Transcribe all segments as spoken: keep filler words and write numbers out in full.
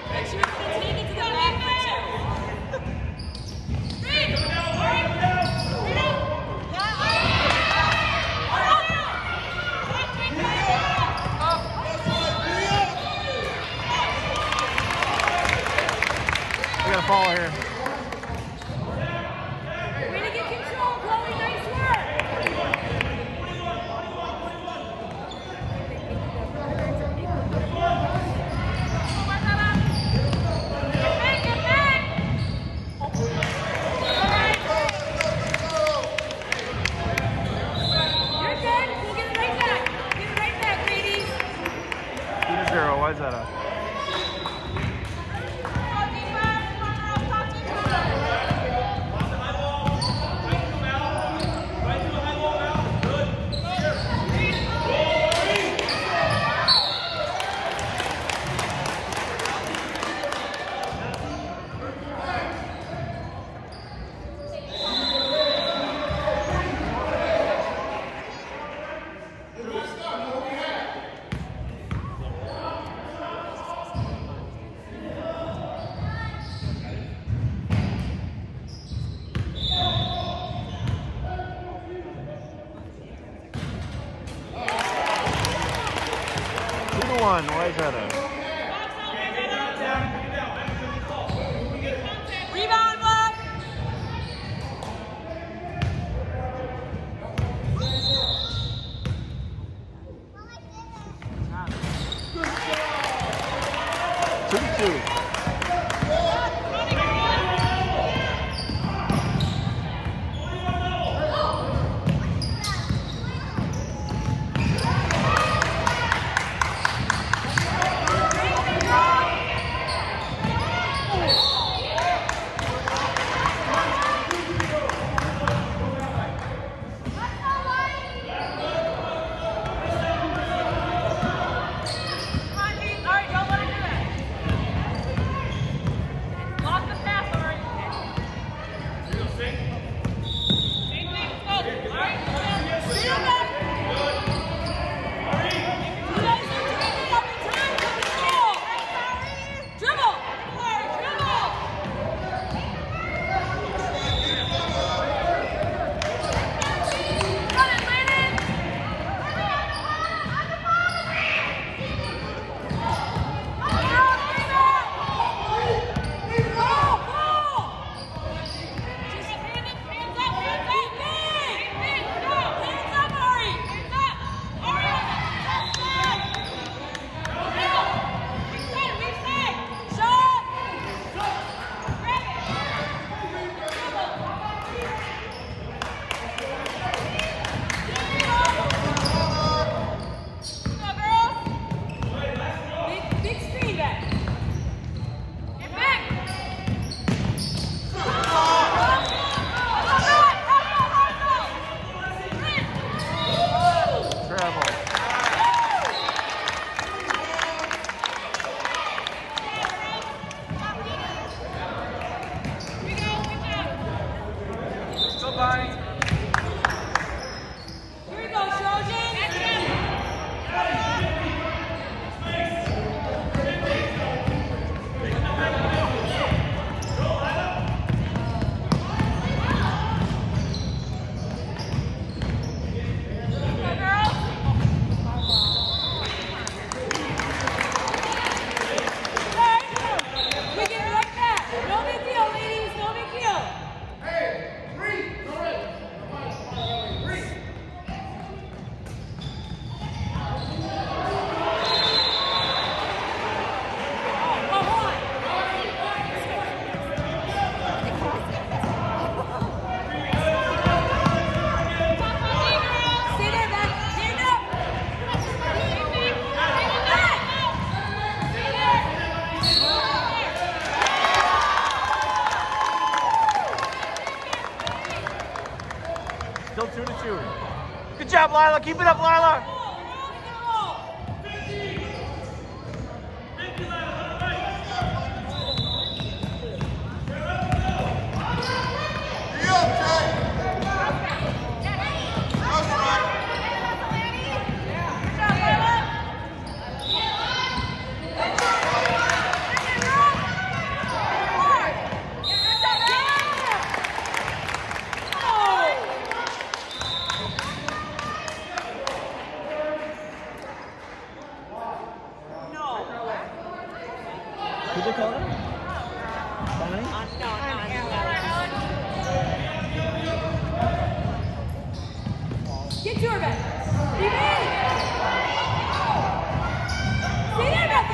We got a ball here. Way to get control, Chloe. Nice work. Get back, get back. You're good. We'll get it right back. Get it right back, ladies. two to zero. Why is that up? One. Why is that a? Rebound, Bob. Two to two. Still two to two. Good job, Lila. Keep it up, Lila. Good job, Lila. Who'd they call it? Bonnie? Uh, no, no, no. Get to her, Beth. Be ready. Stay there, Beth.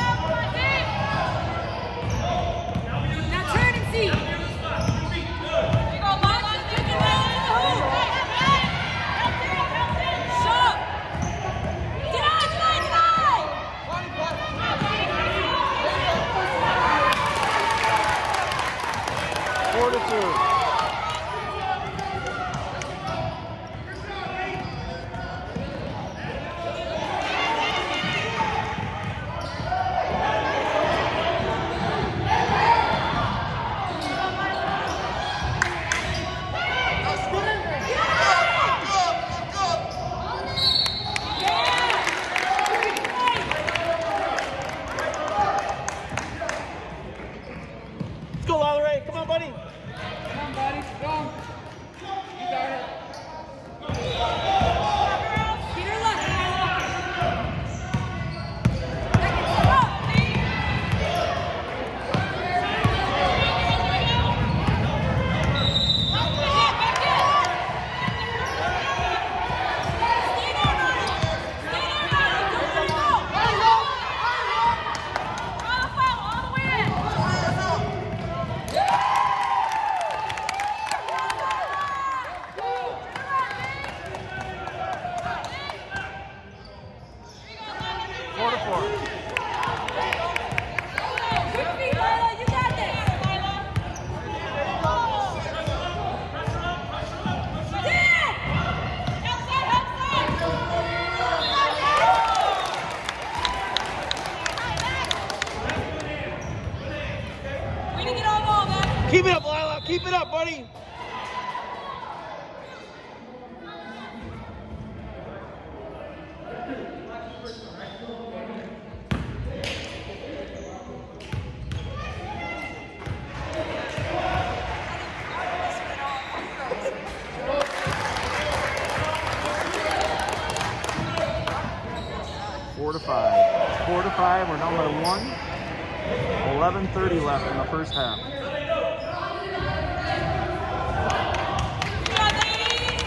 Now turn and see. Here you go, Mom. You can run in the hoop. Shut up. Deny, deny, deny. Four to two. Let's go, Lowry. Come on, buddy. Come on, buddy. Go. You got it. Get her left, Lila. Back it up, please. Back it, back it. Stay there, Ronnie. Stay there, Ronnie. Don't let it go. All the foul, all the way in. Four to four. Quick feet, Lila. You got this. Dan! Outside, outside. Way to get on ball, man. Keep it up, Lila. Keep it up, buddy. Four to five. Four to five. We're down by one. eleven thirty left in the first half. Come on, ladies.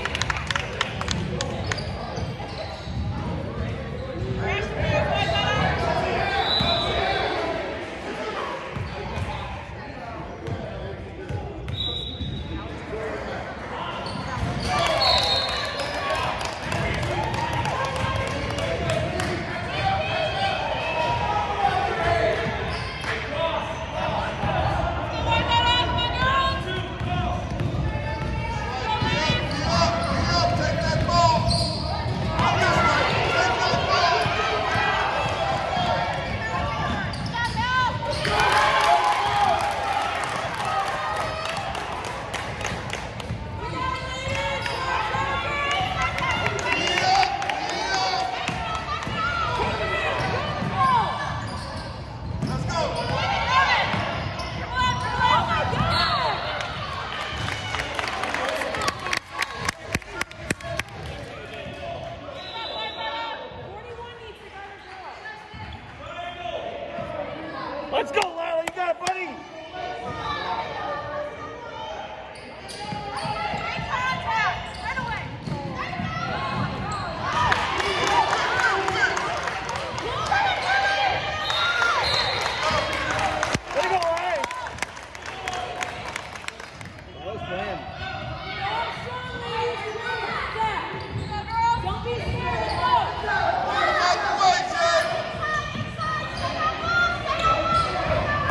Let's go, Lila. You got it, buddy. Way to go, Lila. That was playing. Don't be scared.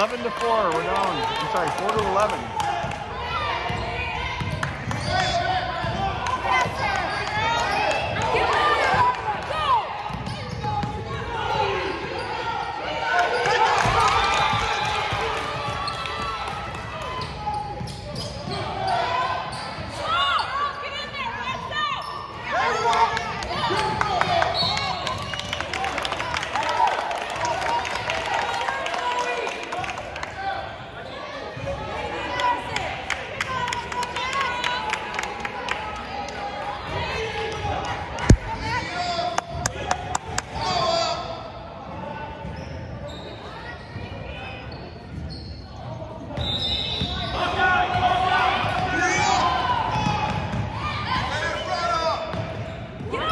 eleven to four, we're down. I'm sorry, four to eleven. Get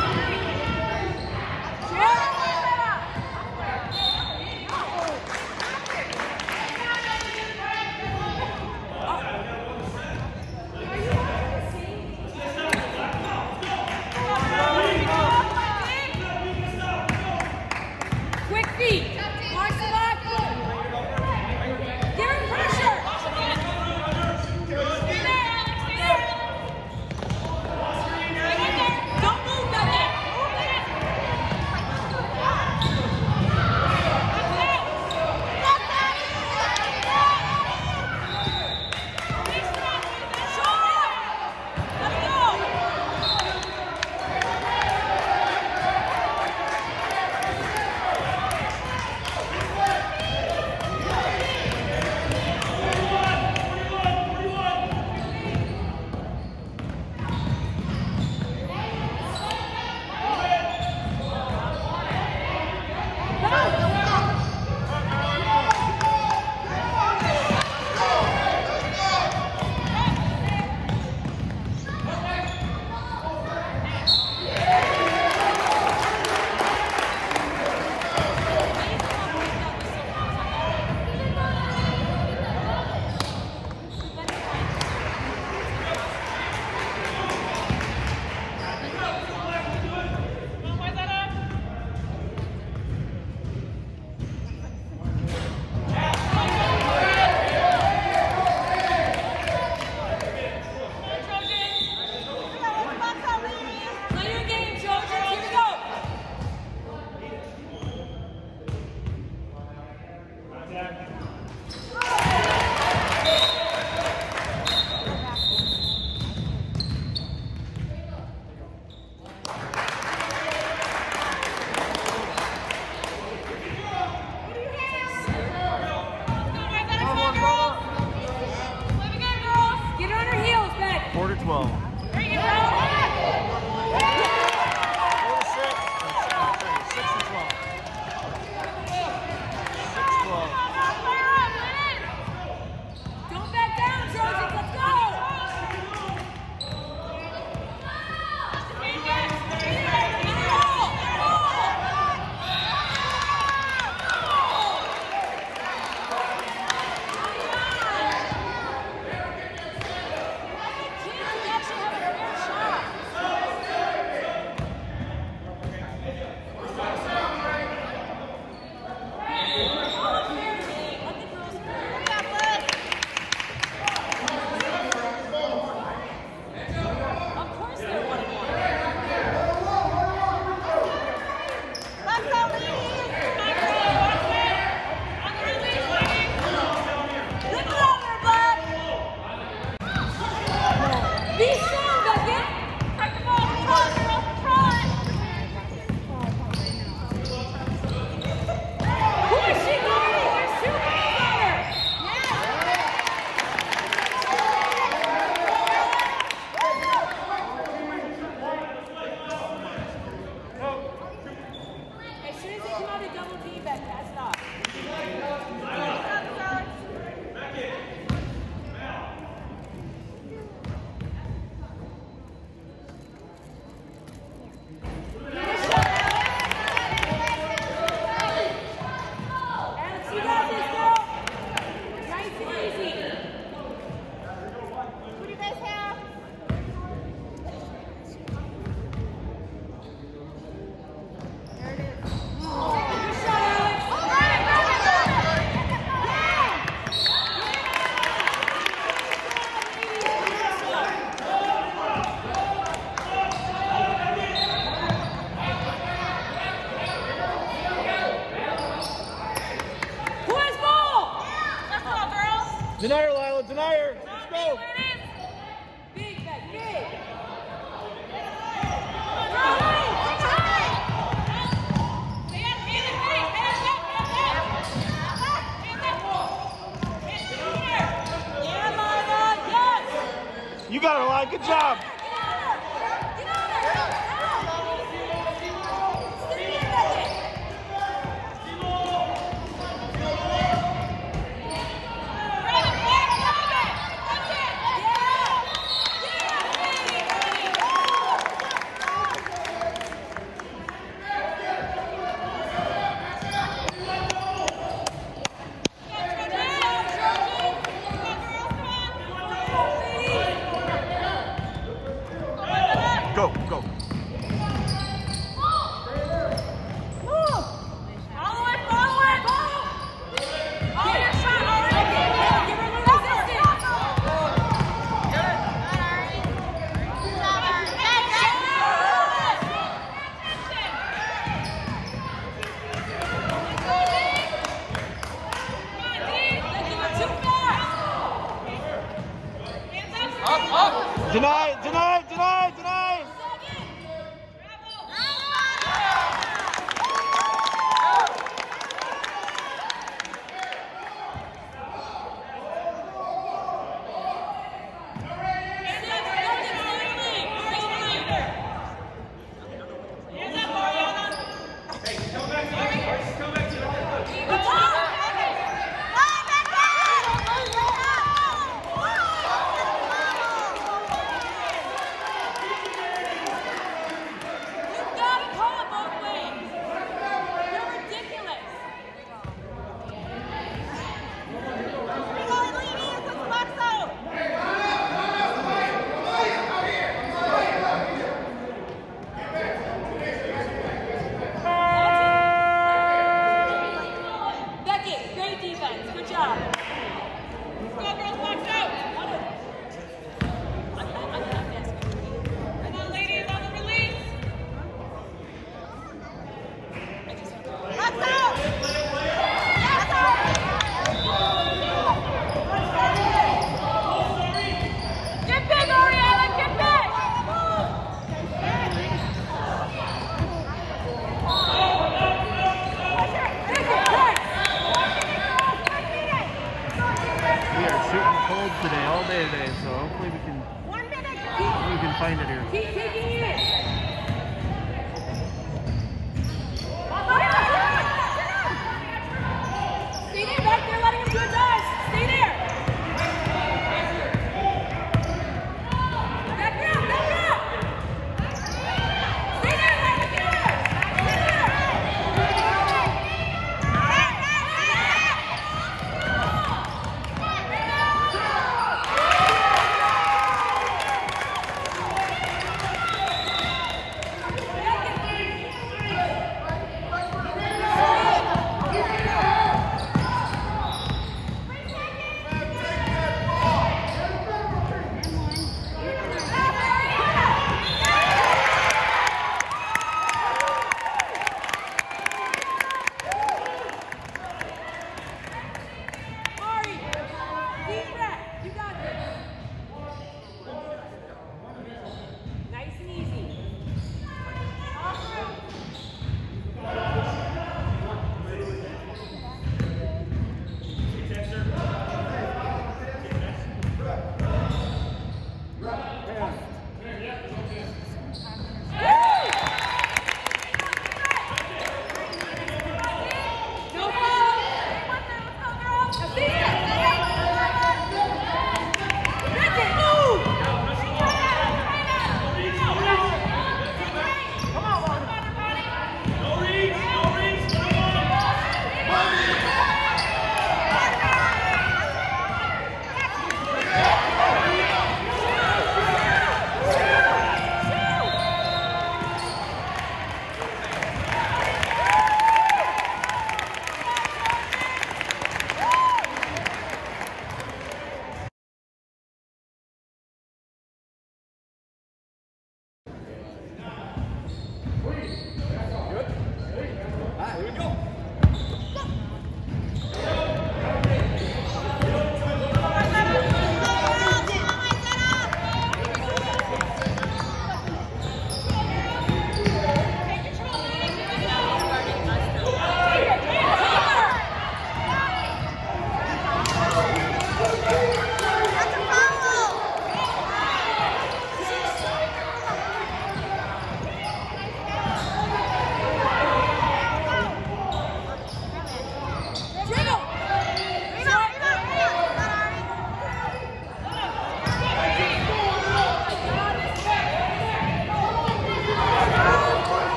Deny her, Lila, deny her. Let's go. Big, big, big. You got her, Lila. Good job. Get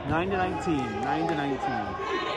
nine to nineteen. nine to nineteen.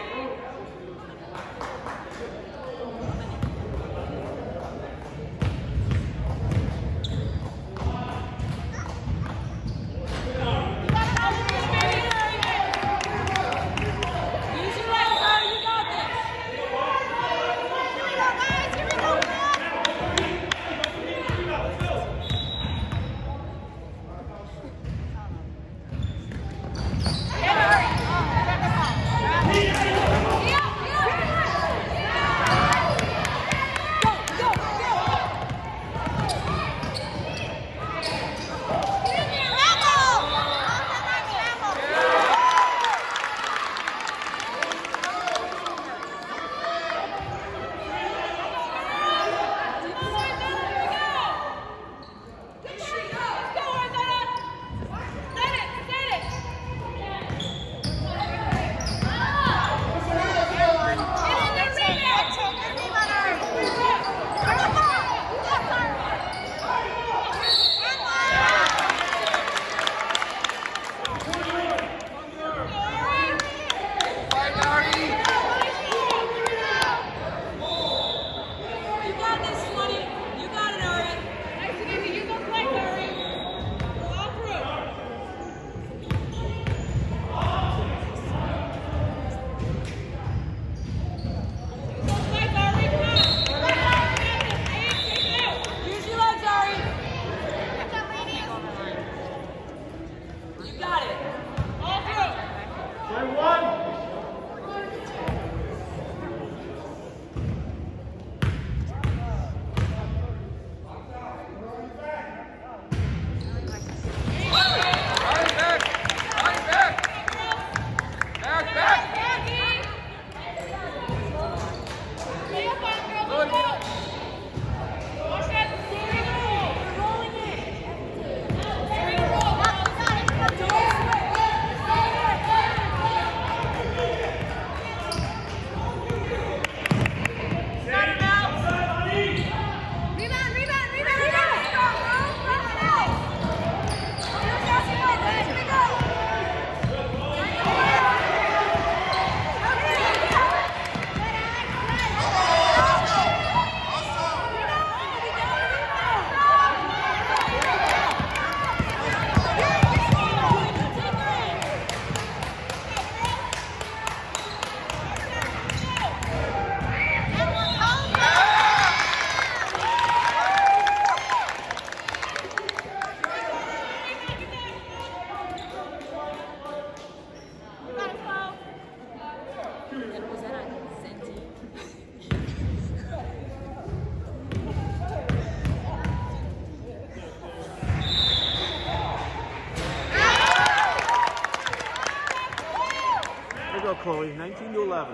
Chloe, nineteen to eleven.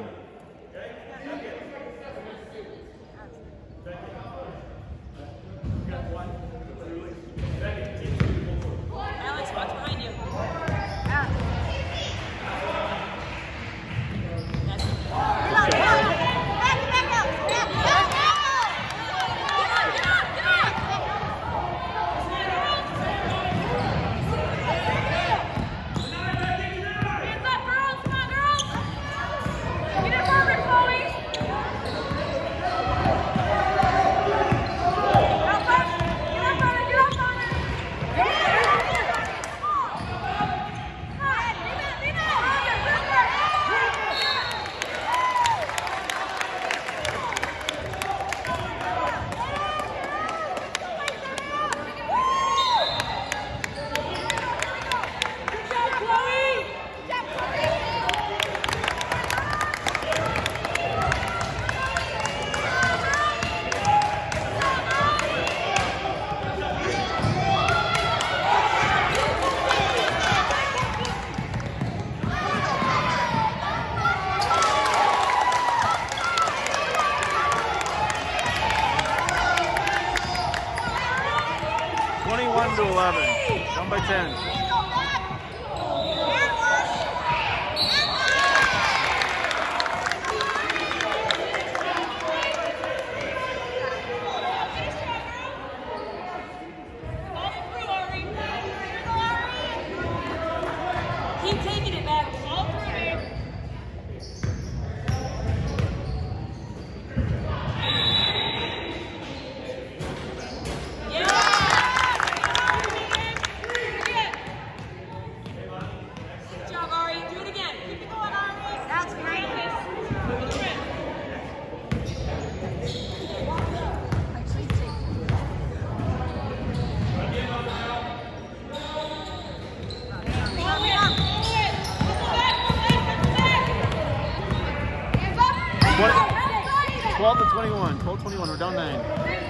Alex, watch behind you. twenty-one to eleven. Down by ten. Keep taking it back. twelve to twenty-one. twelve twenty-one. We're down nine.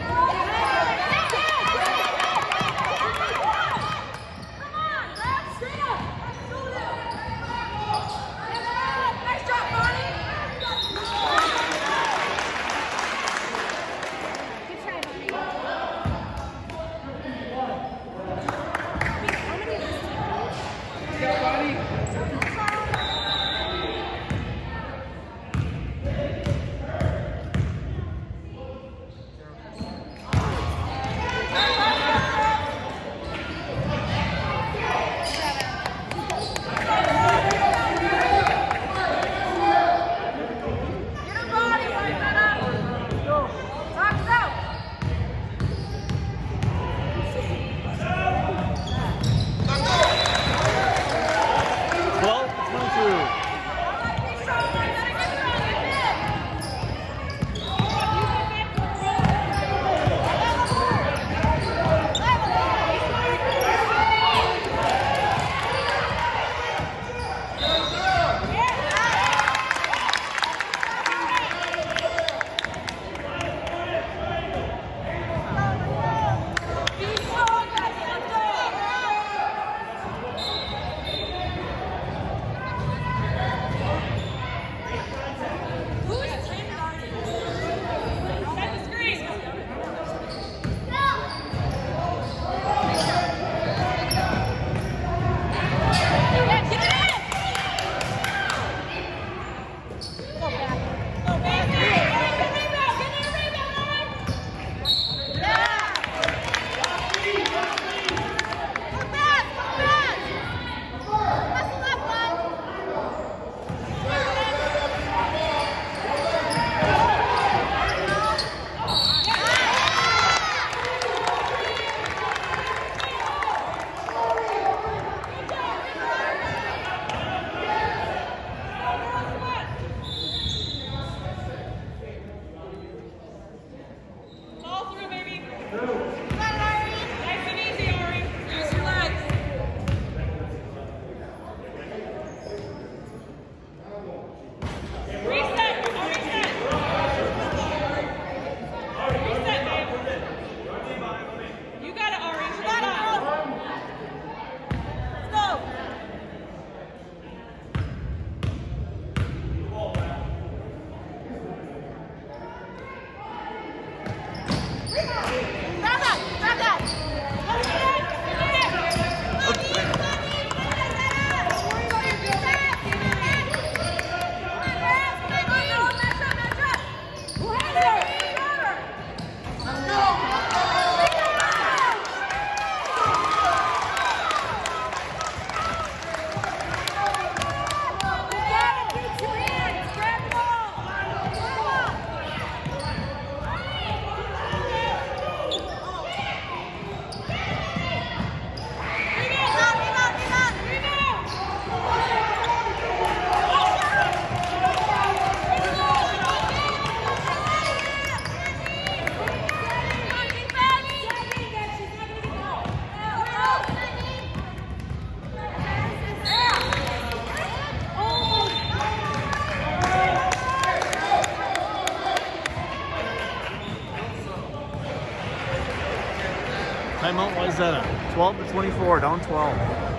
Timeout, Wayzata. twelve to twenty-four, down twelve.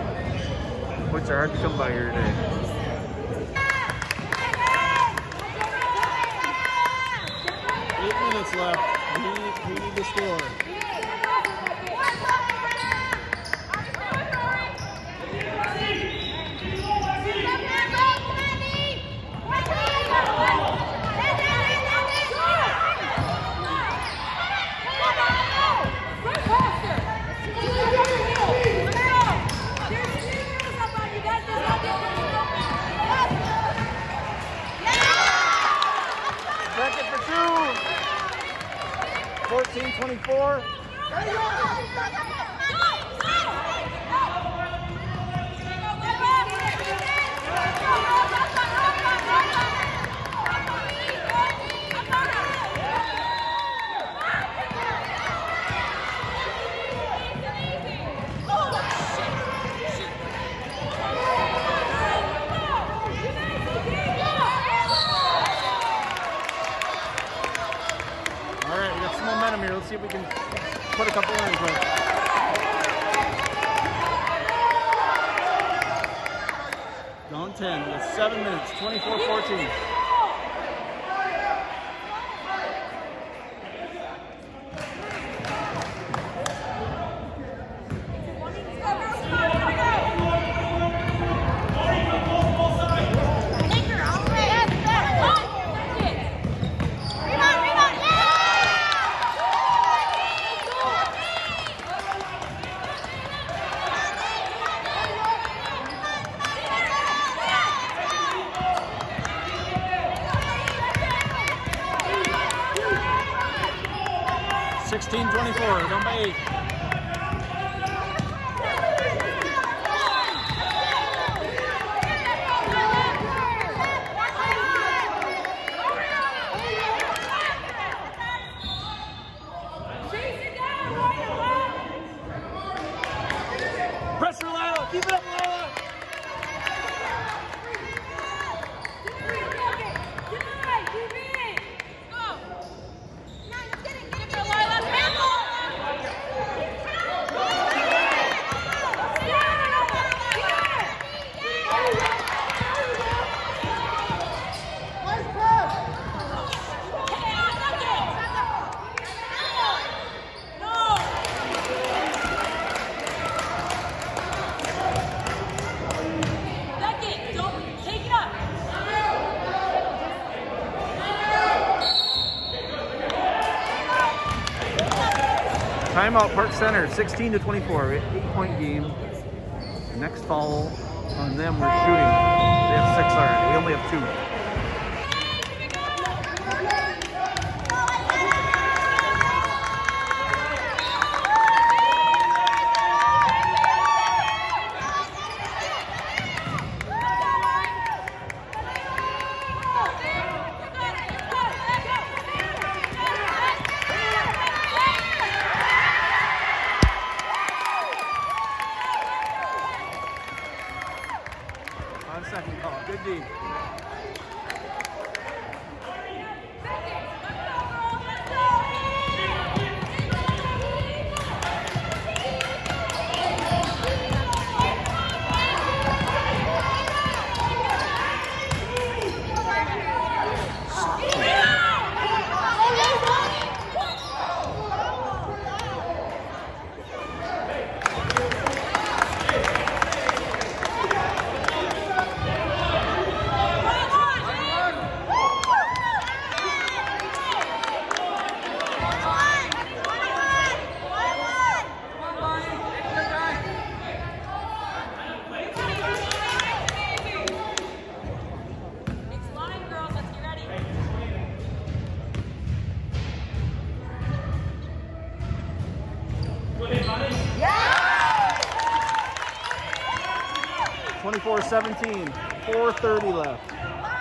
Which are hard to come by here today. Eight minutes left. We need, we need to score. fourteen twenty-four. Seven minutes, twenty-four fourteen. sixteen twenty-four, down by eight. Pressure, Lila. Keep it up, Lila. Timeout, Park Center, sixteen to twenty-four, eight-point game. Next foul on them, we're shooting. They have six already. We only have two. Second call, good D. twenty-four seventeen, four thirty left.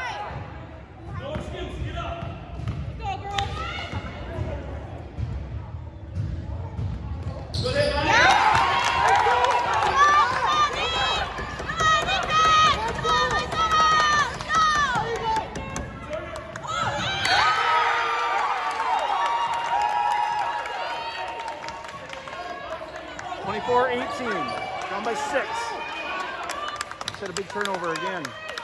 twenty-four eighteen, down by six. Set a big turnover again.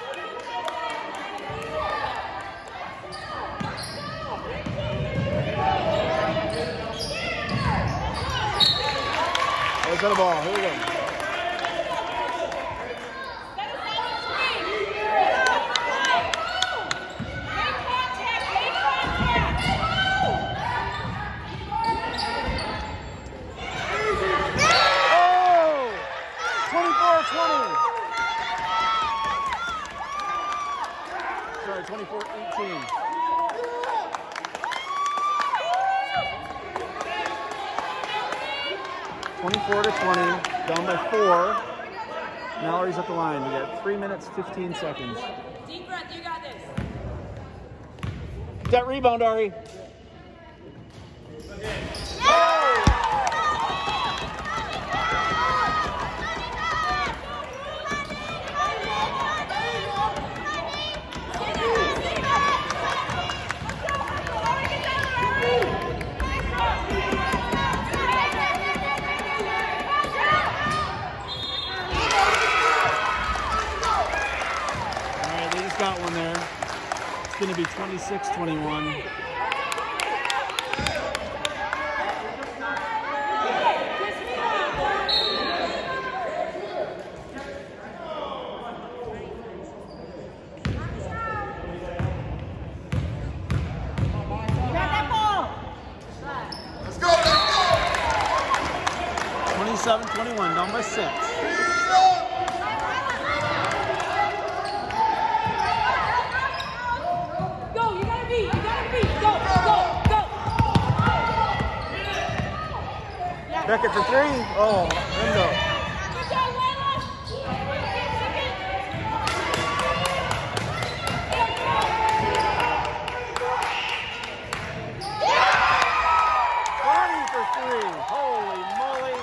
There's the ball. Here we go. twenty-four eighteen. twenty-four to twenty, down by four. Mallory's at the line. We got three minutes, fifteen seconds. Deep breath, you got this. That rebound, Ari. that one there. It's going to be twenty-six twenty-one. twenty-seven twenty-one, down by six. Go, you gotta beat, you gotta beat. Go, go, go. Beckett for three. Oh, window. Good job, Layla. Bonnie for three. Holy moly.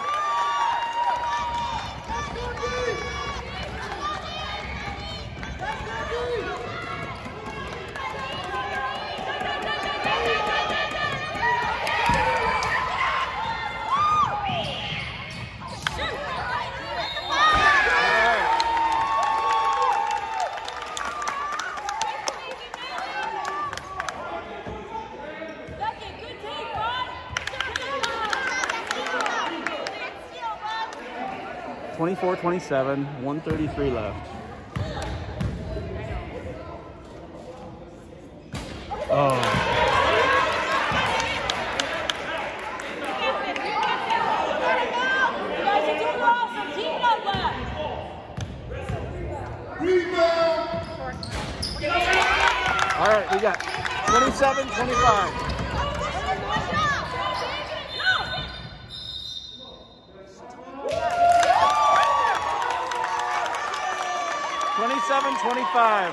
twenty-four twenty-seven, one thirty-three left. Oh. All right, we got twenty-seven twenty-five. twenty-seven twenty-five.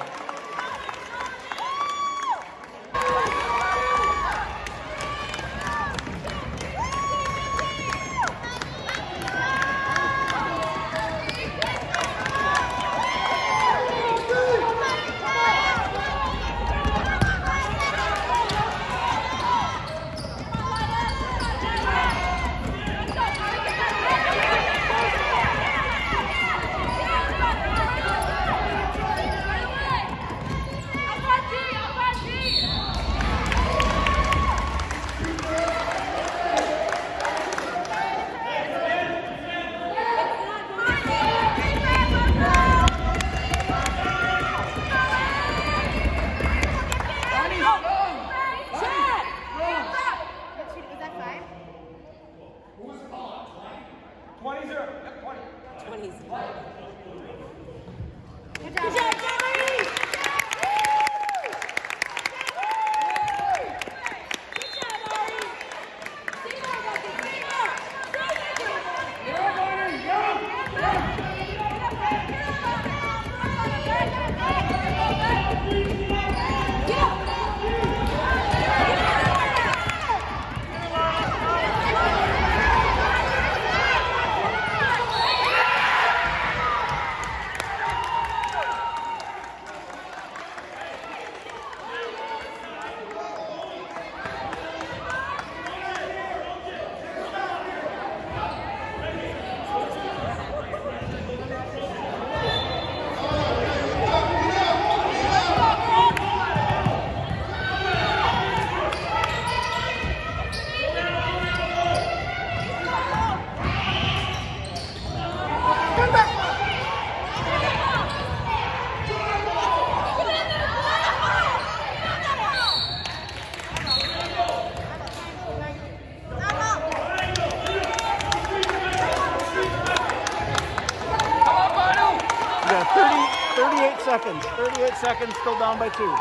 thirty-eight seconds. thirty-eight seconds, still down by two.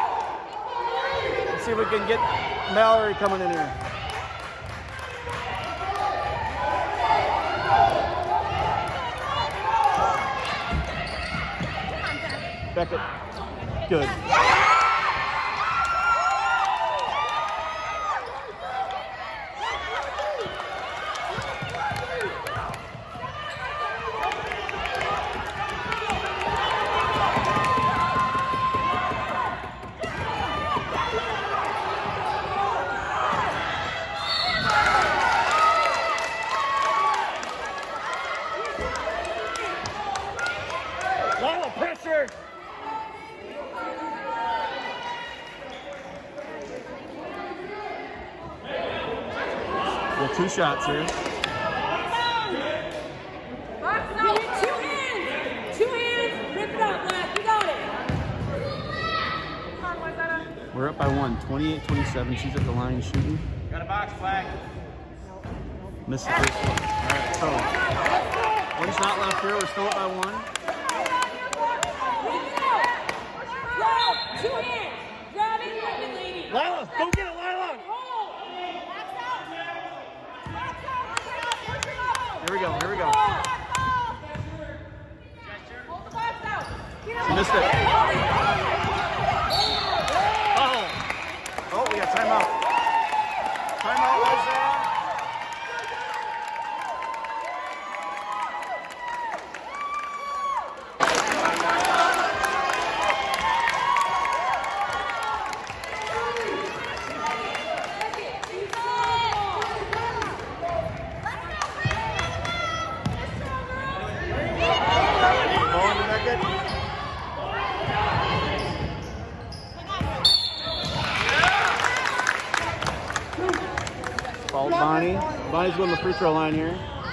Let's see if we can get Mallory coming in here. Beckett. Good. Pressure. So two shots here. Two hands! Two hands! Rip it up, Black. You got it. We're up by one, twenty-eight twenty-seven. She's at the line shooting. Got a box flag. Missed the first one. All right, so one shot left here. We're still up by one. Grab! Two hands! Grab it, grab it, lady! Lila, go get it, Lila! Here we go, here we go. She missed it. Oh! Oh, we got timeout. Timeout, Isaiah. Fouled Bonnie. Bonnie's going to the free throw line here.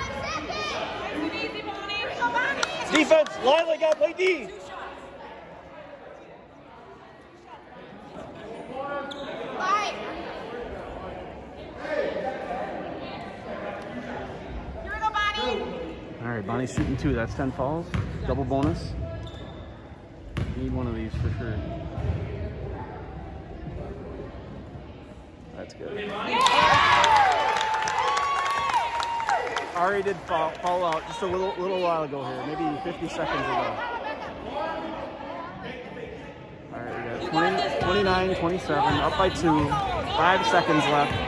Defense! Lila, got to play D! Alright, Bonnie's shooting two. That's ten fouls. Double bonus. Need one of these for sure. That's good. Ari did fall, fall out just a little little while ago here, maybe fifty seconds ago. Alright, we got twenty, twenty-nine twenty-seven, up by two, five seconds left.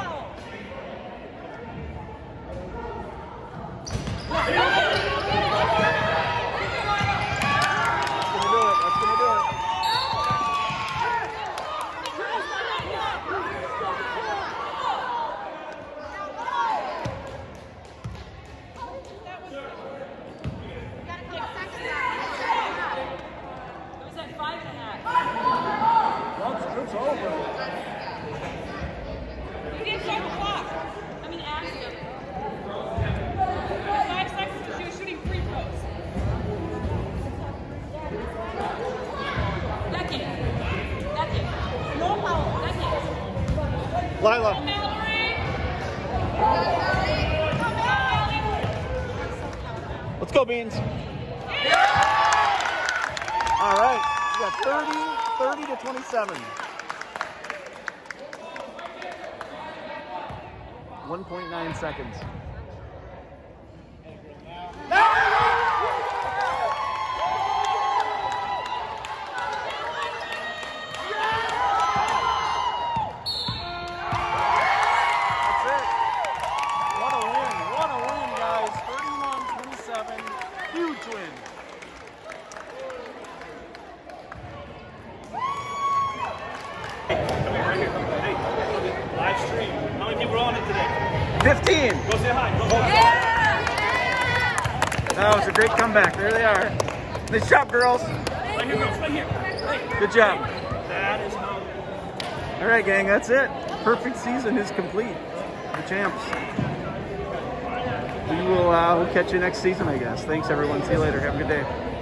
Lila. Let's go, Beans. All right, we got thirty, thirty to twenty-seven. one point nine seconds. fifteen. Go say hi. Go Yeah! That was a great comeback. There they are. Nice job, girls. Right here, girls. Right here. Hey. Good job. That is how. All right, gang. That's it. Perfect season is complete. The champs. We will uh, we'll catch you next season, I guess. Thanks, everyone. See you later. Have a good day.